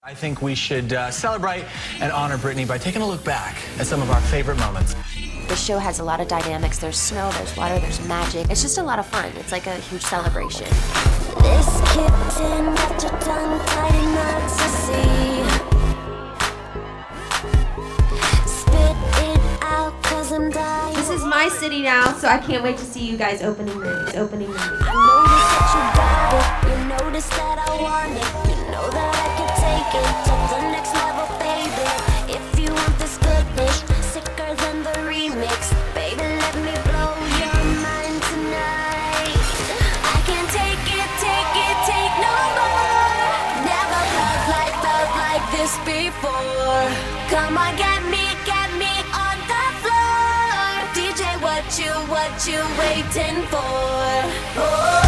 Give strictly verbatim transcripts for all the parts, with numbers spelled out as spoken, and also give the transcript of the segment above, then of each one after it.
I think we should uh, celebrate and honor Britney by taking a look back at some of our favorite moments. The show has a lot of dynamics. There's snow, there's water, there's magic. It's just a lot of fun. It's like a huge celebration. This kitten got your tongue tied in ecstasy. Spit it out 'cause I'm dying. This is my city now, so I can't wait to see you guys opening the opening the I noticed that you got it. You noticed that I want it. You know that I can take it to the next level, baby. If you want this goodness, sicker than the remix, baby, let me blow your mind tonight. I can't take it, take it, take no more. Never felt like, felt like this before. Come on, get me, get me on the floor. D J, what you, what you waiting for? Oh.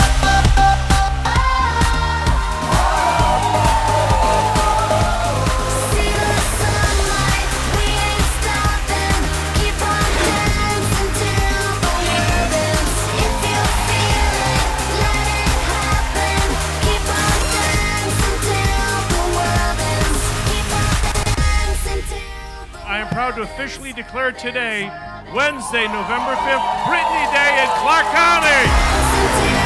I am proud to officially declare today, Wednesday, November fifth, Britney Day in Clark County.